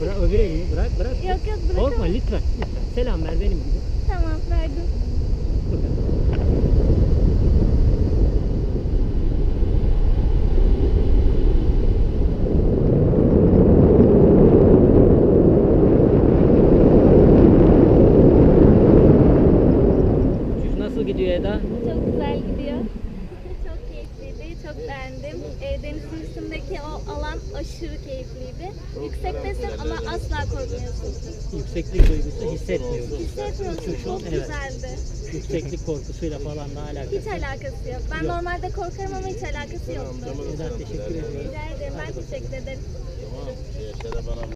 Bırak öbür elini bırak. Yok bırakamam. Korkma lütfen. Selam ver benim gibi. Tamam verdim. Bu kadar. Nasıl gidiyor Eda? Çok güzel gidiyor. Çok keyifliydi, çok beğendim. Denizin üstündeki o alan aşırı keyifliydi. Yüksektesin ama asla korkmuyorsun. Yükseklik duygusu hissetmiyoruz. Hissetmiyorsun, çok Evet. güzeldi. Yükseklik korkusuyla falan da alakası. Hiç alakası yok. Ben normalde korkarım ama hiç alakası yoktu. Eda teşekkür ediyorum. Rica ederim, ben teşekkür ederim.